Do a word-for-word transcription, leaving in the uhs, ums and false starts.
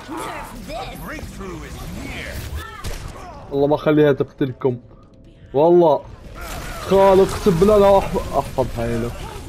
والله ما اخليها تقتلكم. والله خالد اقسم بالله لا احفظ حيلك.